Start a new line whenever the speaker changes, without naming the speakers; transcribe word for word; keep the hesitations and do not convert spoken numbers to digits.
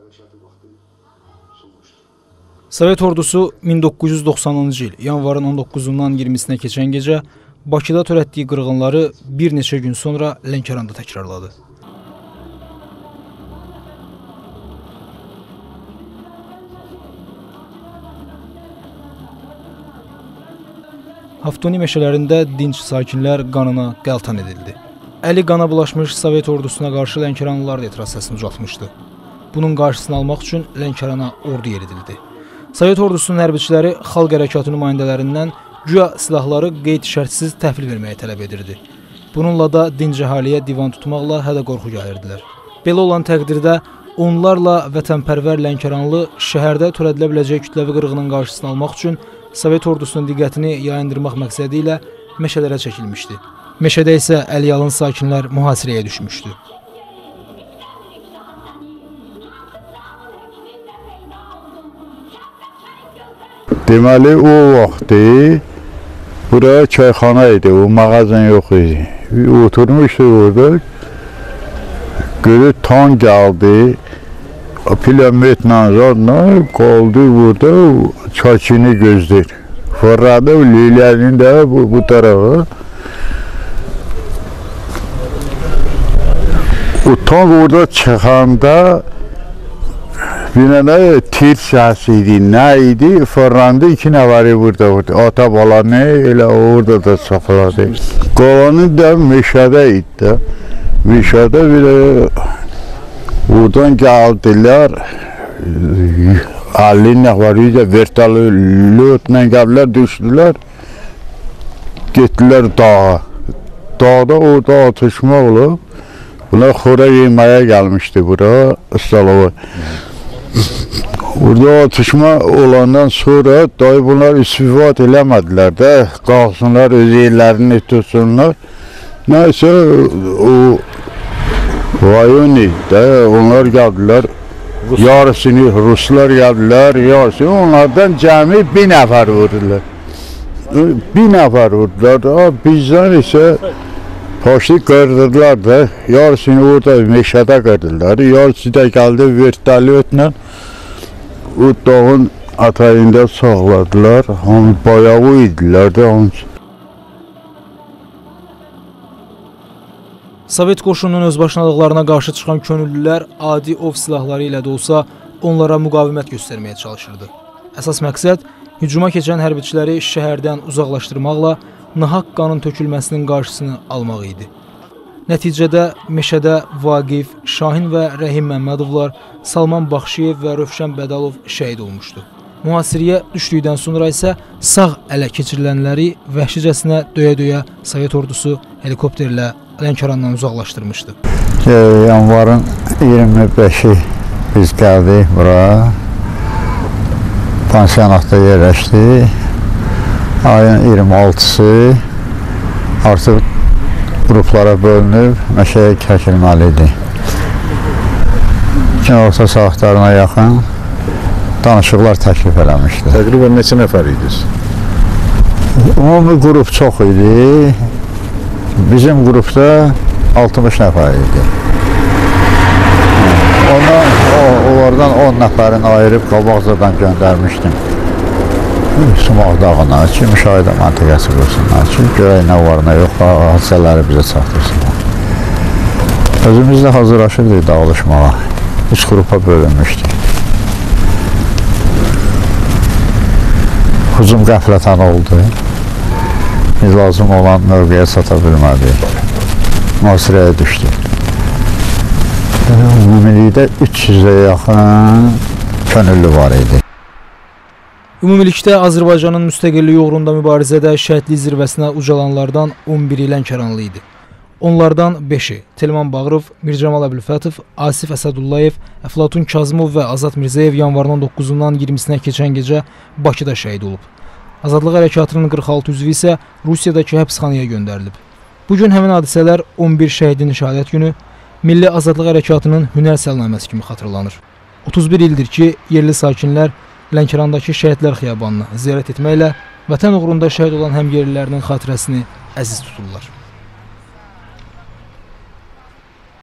Sovet ordusu min doqquz yüz doxsanıncı il yanvarın on doqquzundan iyirmisinə keçən gecə Bakıda törətdiyi qırğınları bir neçə gün sonra Lənkəranda təkrarladı. Haftoni meşələrində dinç sakinlər qanına qəltan edildi. Əli qana bulaşmış Sovet ordusuna qarşı Lənkəranlılar da etiraz səsini ucaltmışdı. Bunun qarşısını almaq üçün Lənkərana ordu yeridildi. Sovet ordusunun hərbiçiləri xalq hərəkatı nümayəndələrindən güya silahları qeyd-şərtsiz təhvil verməyi tələb edirdi. Bununla da dinc əhaliyə divan tutmaqla hədə-qorxu gəlirdilər. Belə olan təqdirdə onlarla vətənpərvər Lənkəranlı şəhərdə törədilə biləcək kütləvi qırğının qarşısını almaq üçün Sovet ordusunun diqqətini yayındırmaq məqsədi ilə meşələrə çəkilmişdi. Meşədə isə əliyalın sakinlər mühasirəyə düşmüşdü.
Deməli, o vaxtı buraya çayxana idi, o mağazan yox idi. Oturmuşdu orada, görüb tan gəldi, pilometrlə zadla qaldı burada, çakini gözləyir. Fırladı, liləyini də bu, bu tarafa. O tan orada çıxanda bir dənə tir səsi idi, nə idi? Fırlandı, iki nəfəri burada vurdu. Ata balanı elə orada da saxladı. Qalanı da meşədə idi. Meşədə bir oradan gəldilər. əlli nəfəri də vertolyotla gəldilər, düşdülər. Getdilər dağa. Dağda orada atışma olub. Bunlar xora yeməyə gəlmişdi bura, Istalova. Orada atışma olandan sonra dayı bunlar istifat eləmədilər də, qalsınlar, öz yerlərini tutsunlar. Nəysə, o rayoni də onlar gəldilər, yarısını Ruslar gəldilər, yarısını onlardan cəmi bir nəfər vurdular. Bir nəfər vurdular, bizdən isə paşlı qırdırdılar da, yarısını orada meşədə qırdılar, yarısı da gəldi vertolyotla. O dağın atayında saxladılar, hamı bayağı idilər də hamısı.
Sovet qoşununun özbaşınalıqlarına qarşı çıxan könüllülər adi ov silahları ilə də olsa onlara müqavimət göstərməyə çalışırdı. Əsas məqsəd hücuma keçən hərbiçiləri şəhərdən uzaqlaşdırmaqla nahaq qanın tökülməsinin qarşısını almaq idi. Nəticədə meşədə Vaqif, Şahin və Rəhim Məmmədovlar, Salman Baxşiyev və Rövşən Bədalov şəhid olmuşdu. Mühasirəyə düşdükdən sonra isə sağ ələ keçirilənləri vəhşicəsinə döyə-döyə Sovet ordusu helikopterlə Lənkərandan uzaqlaşdırmışdı.
Yanvarın iyirmi beşi biz gəldik bura. Pansionatda yerləşdik. Ayın iyirmi altısı artıq qruplara bölünüb meşəyə çəkilməli idi. İkin orta saatlarına yaxın danışıqlar təklif eləmişdi.
Təqribən neçə nəfər idiniz?
Ümumi qrup çox idi. Bizim qrupda altmış nəfər idi. Ondan, o, onlardan on nəfərin ayırıb qabaqcadan göndərmişdim. Sumaq dağına ki, müşahidə məntəqəsi qursunlar ki, görək nə var, nə yox, hadisələri bizə çatdırsınlar. Özümüz də hazırlaşırdıq dağılışmağa. Üç qrupa bölünmüşdük. Hücum qəflətən oldu. Biz lazım olan mövqeyə çata bilmədik. Mühasirəyə düşdük. Ümumilikdə üç yüzə yaxın könüllü var idi.
Ümumilikdə Azərbaycanın müstəqilliyi uğrunda mübarizədə şəhidlik zirvəsinə ucalanlardan on biri Lənkəranlı idi. Onlardan beşi Telman Bağırov, Mircəmal Əbülfətov, Asif Əsədullayev, Əflatun Kazımov və Azad Mirzəyev yanvarın on doqquzundan iyirmisinə keçən gecə Bakıda şəhid olub. Azadlıq hərəkatının qırx altı üzvü isə Rusiyadakı həbsxanaya göndərilib. Bugün həmin hadisələr on bir şəhidin şəhadət günü Milli Azadlıq hərəkatının hünər səlnaməsi kimi xatırlanır. otuz bir ildir ki, yerli sakinlər Lənkərandakı şəhidlər xiyabanını ziyarət etməklə vətən uğrunda şəhid olan həmyerlilərinin xatirəsini əziz tuturlar.